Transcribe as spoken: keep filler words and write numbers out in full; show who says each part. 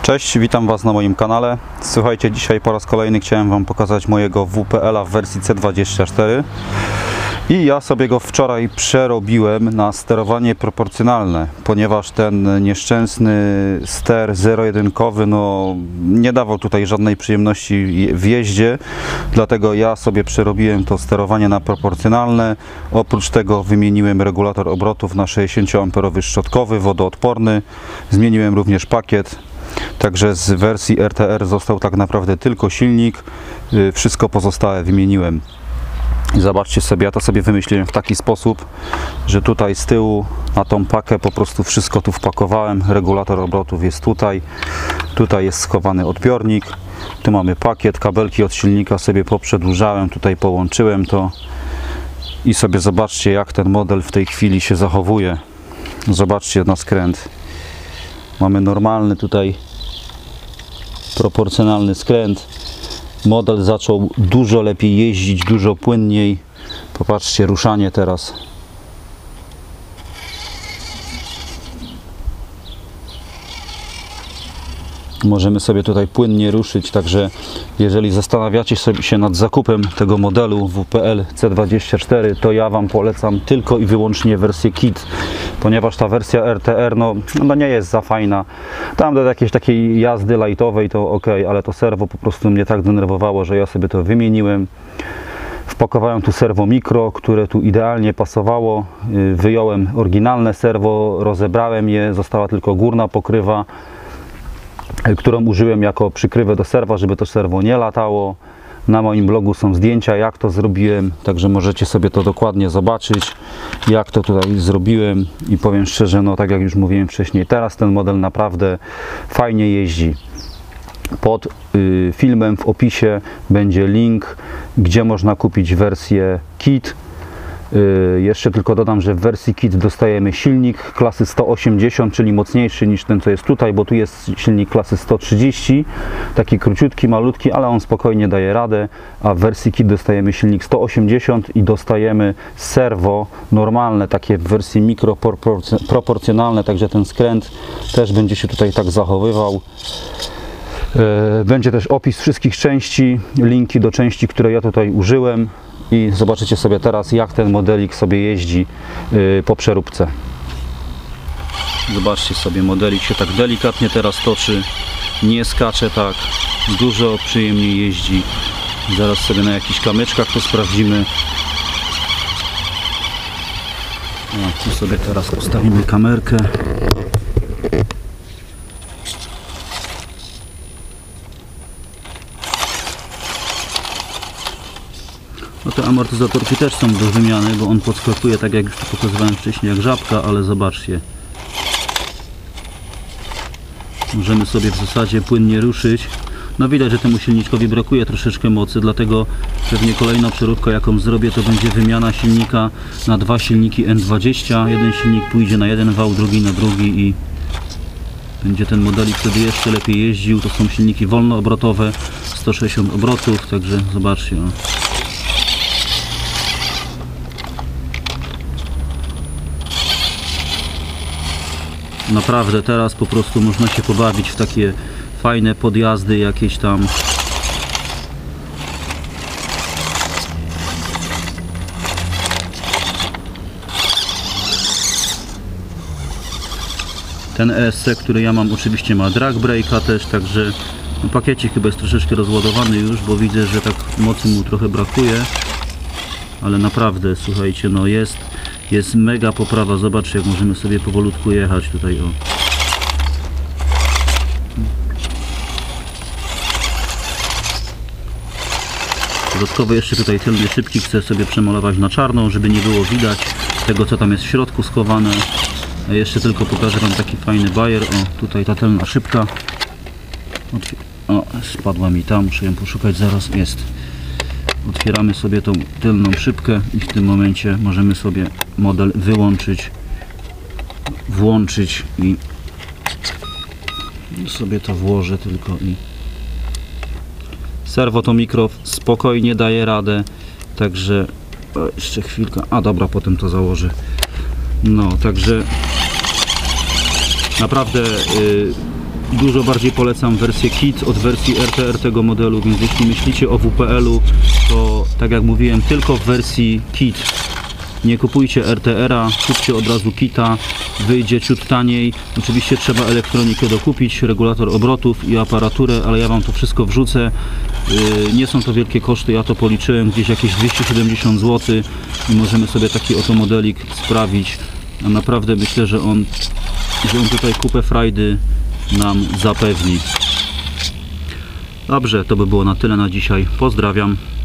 Speaker 1: Cześć, witam Was na moim kanale. Słuchajcie, dzisiaj po raz kolejny chciałem Wam pokazać mojego W P L a w wersji C dwadzieścia cztery i ja sobie go wczoraj przerobiłem na sterowanie proporcjonalne, ponieważ ten nieszczęsny ster zero-jedynkowy no, nie dawał tutaj żadnej przyjemności w jeździe, dlatego ja sobie przerobiłem to sterowanie na proporcjonalne. Oprócz tego wymieniłem regulator obrotów na sześćdziesięcioamperowy szczotkowy, wodoodporny, zmieniłem również pakiet. Także z wersji R T R został tak naprawdę tylko silnik, wszystko pozostałe wymieniłem. I zobaczcie sobie, ja to sobie wymyśliłem w taki sposób, że tutaj z tyłu na tą pakę po prostu wszystko tu wpakowałem. Regulator obrotów jest tutaj, tutaj jest schowany odbiornik, tu mamy pakiet, kabelki od silnika sobie poprzedłużałem, tutaj połączyłem to i sobie zobaczcie, jak ten model w tej chwili się zachowuje. Zobaczcie na skręt. Mamy normalny tutaj proporcjonalny skręt. Model zaczął dużo lepiej jeździć, dużo płynniej. Popatrzcie, ruszanie teraz. Możemy sobie tutaj płynnie ruszyć, także jeżeli zastanawiacie się nad zakupem tego modelu W P L C dwadzieścia cztery, to ja Wam polecam tylko i wyłącznie wersję Kit, ponieważ ta wersja R T R no, no nie jest za fajna. Tam do jakiejś takiej jazdy lightowej to ok, ale to serwo po prostu mnie tak denerwowało, że ja sobie to wymieniłem. Wpakowałem tu serwo mikro, które tu idealnie pasowało. Wyjąłem oryginalne serwo, rozebrałem je, została tylko górna pokrywa, którą użyłem jako przykrywę do serwa, żeby to serwo nie latało. Na moim blogu są zdjęcia, jak to zrobiłem, także możecie sobie to dokładnie zobaczyć, jak to tutaj zrobiłem. I powiem szczerze, no tak jak już mówiłem wcześniej, teraz ten model naprawdę fajnie jeździ. Pod y, filmem w opisie będzie link, gdzie można kupić wersję Kit. Yy, jeszcze tylko dodam, że w wersji Kit dostajemy silnik klasy sto osiemdziesiąt, czyli mocniejszy niż ten, co jest tutaj, bo tu jest silnik klasy sto trzydzieści, taki króciutki, malutki, ale on spokojnie daje radę, a w wersji Kit dostajemy silnik sto osiemdziesiąt i dostajemy serwo normalne, takie w wersji mikro proporcjonalne, także ten skręt też będzie się tutaj tak zachowywał. Yy, będzie też opis wszystkich części, linki do części, które ja tutaj użyłem. I zobaczycie sobie teraz, jak ten modelik sobie jeździ yy, po przeróbce. Zobaczcie sobie, modelik się tak delikatnie teraz toczy, nie skacze tak, dużo przyjemniej jeździ. Zaraz sobie na jakichś kamyczkach to sprawdzimy. O, tu sobie teraz ustawimy kamerkę. No te amortyzatorki też są do wymiany, bo on podskakuje, tak jak już to pokazywałem wcześniej, jak żabka, ale zobaczcie. Możemy sobie w zasadzie płynnie ruszyć. No widać, że temu silniczkowi brakuje troszeczkę mocy, dlatego pewnie kolejna przeróbka, jaką zrobię, to będzie wymiana silnika na dwa silniki N dwadzieścia. Jeden silnik pójdzie na jeden wał, drugi na drugi i będzie ten modelik wtedy jeszcze lepiej jeździł. To są silniki wolnoobrotowe, sto sześćdziesiąt obrotów, także zobaczcie. No. Naprawdę teraz po prostu można się pobawić w takie fajne podjazdy jakieś tam. Ten E S C, który ja mam, oczywiście ma drag brake'a też, także no, pakiecik chyba jest troszeczkę rozładowany już, bo widzę, że tak mocy mu trochę brakuje. Ale naprawdę, słuchajcie, no jest Jest mega poprawa. Zobaczcie, jak możemy sobie powolutku jechać tutaj. O. Dodatkowo jeszcze tutaj tylne szybki chcę sobie przemalować na czarno, żeby nie było widać tego, co tam jest w środku schowane. A jeszcze tylko pokażę Wam taki fajny bajer. O, tutaj ta tylna szybka. O, spadła mi tam, muszę ją poszukać zaraz. Jest. Otwieramy sobie tą tylną szybkę i w tym momencie możemy sobie model wyłączyć, włączyć i sobie to włożę tylko i serwo to mikro spokojnie daje radę, także o, jeszcze chwilkę, a dobra, potem to założę. No, także naprawdę yy, Dużo bardziej polecam wersję Kit od wersji R T R tego modelu, więc jeśli myślicie o W P L-u, to tak jak mówiłem, tylko w wersji Kit. Nie kupujcie R T R-a, kupcie od razu Kita, wyjdzie ciut taniej. Oczywiście trzeba elektronikę dokupić, regulator obrotów i aparaturę, ale ja Wam to wszystko wrzucę. Yy, nie są to wielkie koszty, ja to policzyłem, gdzieś jakieś dwieście siedemdziesiąt złotych i możemy sobie taki oto modelik sprawić. A naprawdę myślę, że on, że on tutaj kupę frajdy nam zapewni. Dobrze, to by było na tyle na dzisiaj. Pozdrawiam.